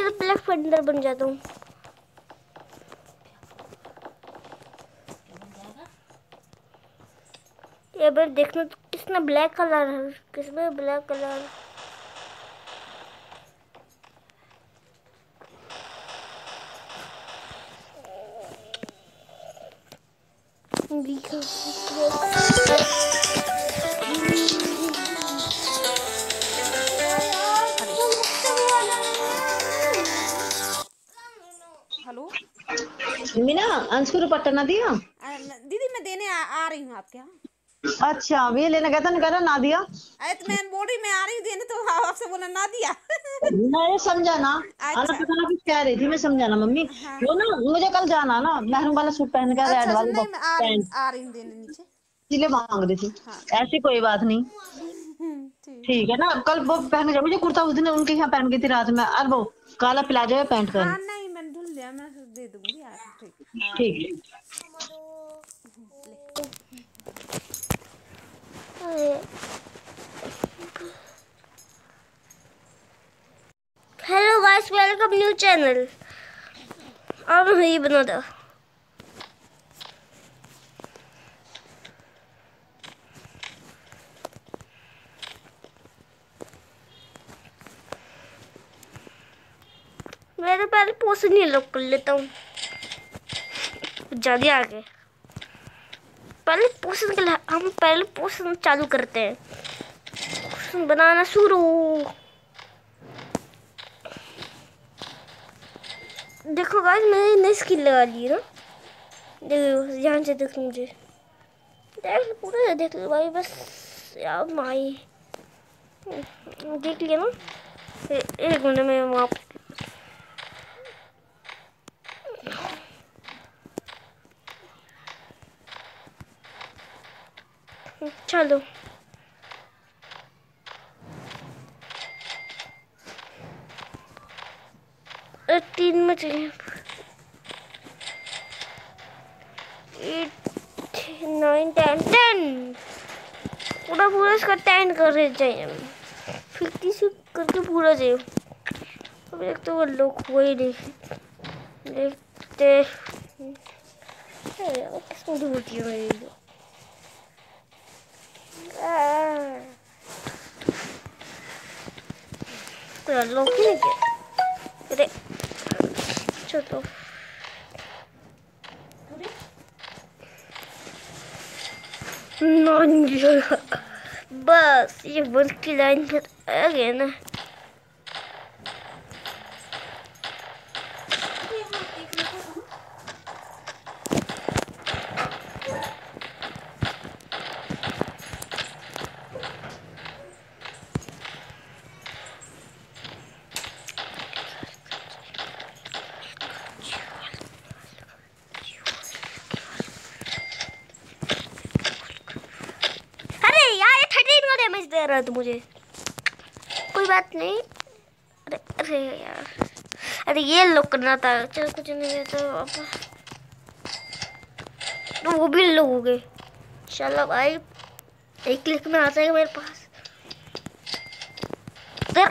चल black funder बन जाता हूँ। ये बार देखना तो किसने ब्लैक कलर है, किसमें ब्लैक कलर। हेलो मीना, अंश को दुपट्टा ना दिया? दीदी मैं देने आ रही हूँ आपके यहाँ। अच्छा, ये लेने गया था, नहीं कह ना दिया। अरे तो मैं बोल रही मैं आ रही हूँ देने, तो आपसे बोला ना दिया। मैं समझा ना। आना अच्छा पता ना कुछ कह रही थी, मैं समझा ना मम्मी। हाँ। वो ना मुझे कल जाना ना, मेहरून वाला सूट पहन कर, अच्छा रेड अच्छा, वाली नहीं मैं पैंट, आ रही हूँ देने नीचे। इसलिए मांग रही थी। हाँ ऐसी कोई बात नहीं। ठीक। ठीक है ना, कल वो पहन के मुझे कुर्ता उस दिन उनके यहाँ पहन गई थी रात में, और वो काला प्लाजो है पैंट पहन। हाँ नहीं मैंने ढूंढ लिया, मैं दे दूंगी यार। ठीक हाँ ठीक है। Hello guys, welcome new channel. अब ये बना दो। मेरे पहले पोस्ट नहीं लॉक कर लेता हूँ, ज्यादा आगे। पहले पोषण के लिए हम पहले पोषण चालू करते हैं। पोषण बनाना शुरू। देखो गाइस, मैंने नई स्किल लगा ली ना। देखो ध्यान से देखो, मुझे देख लो, पूरा देख लो भाई, बस यार माई देख लिया ना। एक मिनट में वहाँ चलो। तीन में चाहिए। 8 9 10 पूरा पूरा इसका 10 कर रहे चाहिए, 50 से करके पूरा चाहिए। अब एक तो वो लोग हुआ ही नहीं देखते। किसमें ढूंढती है मेरी जो पूरा लोग ही नहीं किया। अरे चलो बस ये बंद की लाइन पर आ गया ना। अरे यार, ये 13 का डैमेज दे रहा है तो मुझे कोई बात नहीं। अरे अरे यार, अरे ये लोग करना था। चलो कुछ नहीं है तो अब तो वो भी लो हो गए। चलो भाई, एक क्लिक में आ जाएगा मेरे पास। इधर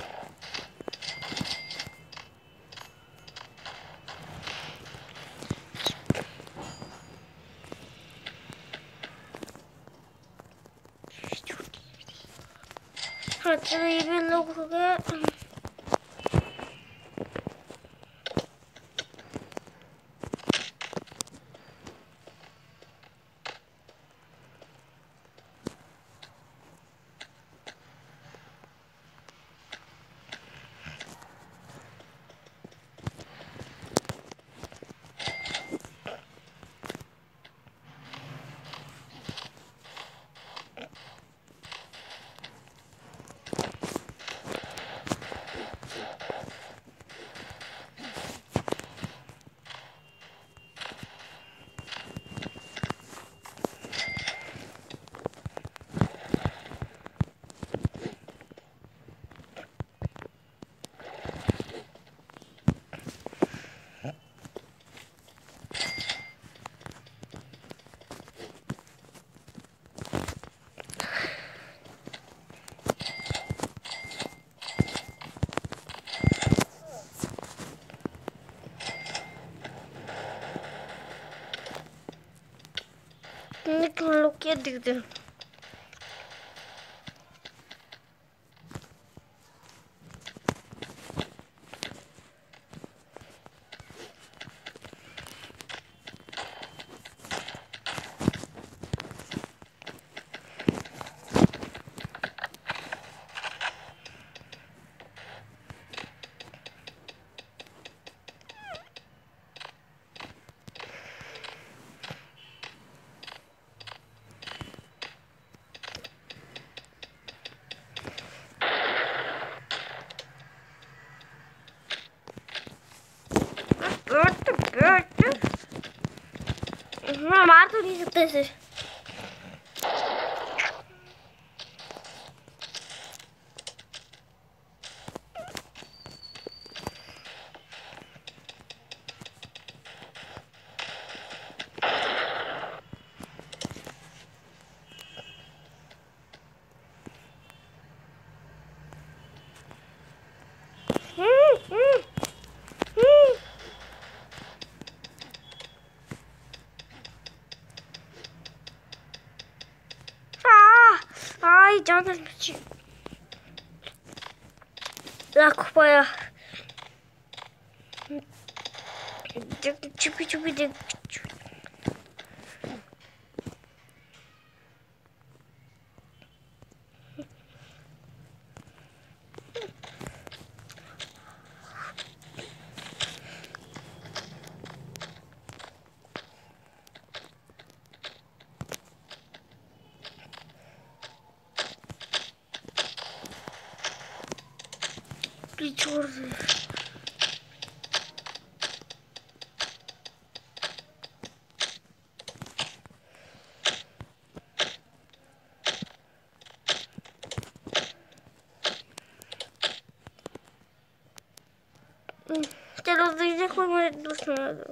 हाँ, चलो ये भी लोग हो गए। क्या दिखते हैं? मैं मार तो नहीं सकते इसे। Ai, jangan aku payah. Cupi. Please छोड़ दे। चलो दीजिए कोई मेरे दोस्त मार दो।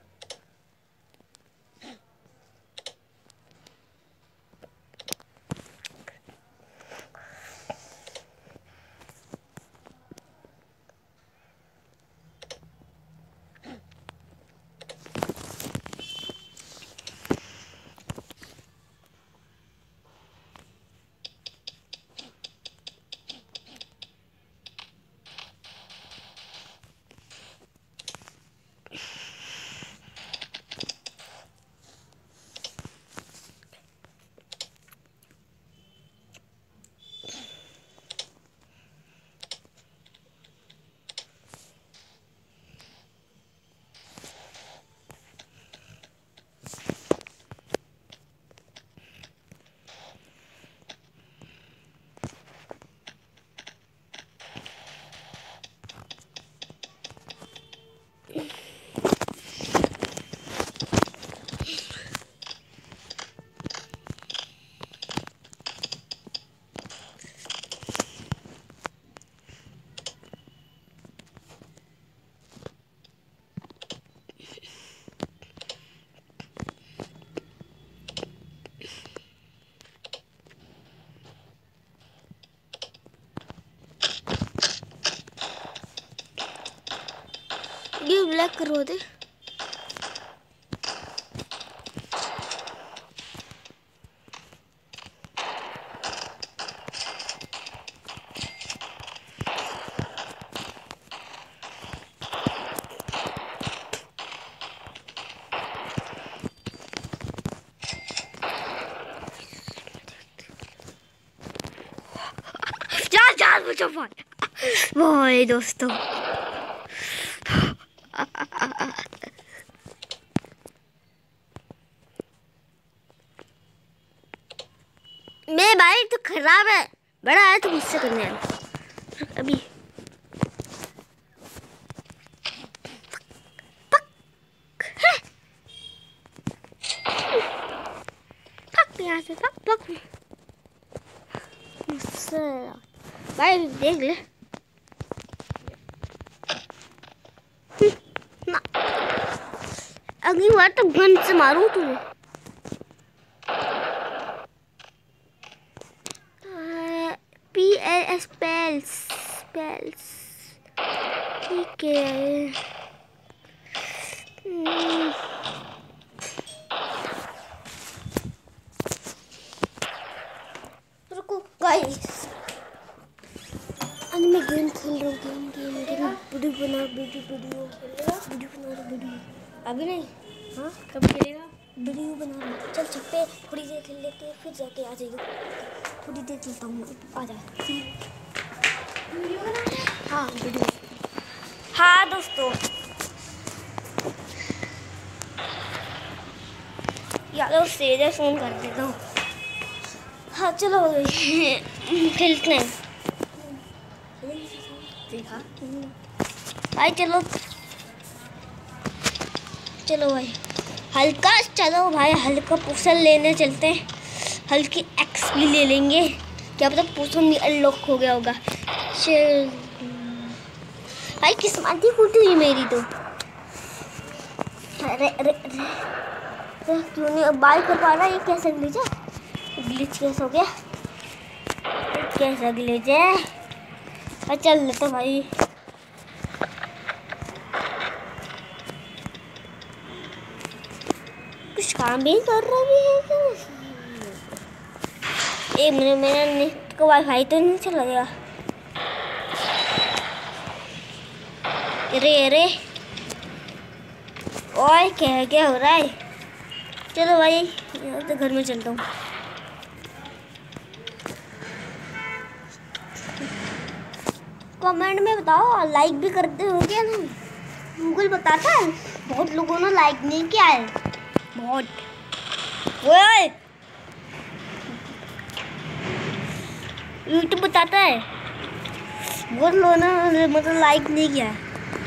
ये ब्लैक करवा दे। चार बचा भाई दोस्तों। मेरे भाई तो खराब है, बड़ा है तो मुझसे करने आना अभी। यहाँ से पक मुझसे भाई देख ले ना, अगली बार तो गन से मारूं तुझे। स्पेल्स ठीक है। गाइस, आज मैं गेम खेल रहा हूँ। गेम वीडियो बना वीडियो अभी नहीं। हाँ कब खेलेगा? वीडियो बना रहा हूँ। चल छत पे थोड़ी देर खेल लेते हैं, फिर जाके आ जाइए। थोड़ी देर चलता हूँ, आ जा। वीडियो बना रहे हैं? हाँ वीडियो। हाँ दोस्तों, यार सीधे फोन कर देता हूँ। हाँ चलो खेलते हैं। देखा भाई, चलो चलो भाई, हल्का चलो भाई, हल्का पोषण लेने चलते हैं। हल्की एक्स भी ले लेंगे, क्या पता पोषण भी अनलॉक हो गया होगा। चल भाई, किस्मत ही फूटी हुई मेरी तो। अरे अरे अरे क्यों नहीं अब बाल कर पा रहा? ये कैसा ग्लिच है? ग्लिच कैसा हो गया? कैसा ग्लिच है? चल लेते भाई। कुछ काम भी कर रहा भी है क्या? एक मिनट, मेरा नेट का वाईफाई तो नहीं चला गया। अरे अरे ओए, क्या हो रहा है? चलो भाई, यहाँ तो घर में चलता हूँ। कमेंट में बताओ, लाइक भी करते हो क्या? नहीं, गूगल बताता है बहुत लोगों ने लाइक नहीं किया है। बहुत ओए, यूट्यूब बताता है बहुत लोगों ने मतलब लाइक नहीं किया है।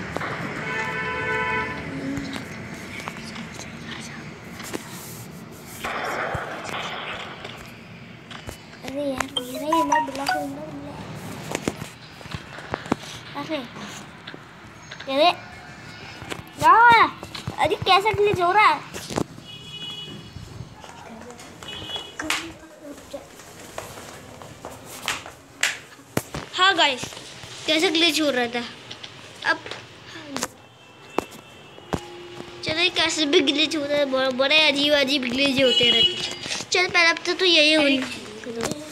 अरे यार मेरा ये मैं बुला के अरे अरे अरे कैसा ग्लिच हो रहा है? हाँ गाइस, कैसे ग्लिच हो रहा था। अब चलो, कैसे भी ग्लिच होता है, बड़े अजीब अजीब ग्लिच होते रहते। चल पहले अब तो यही होनी।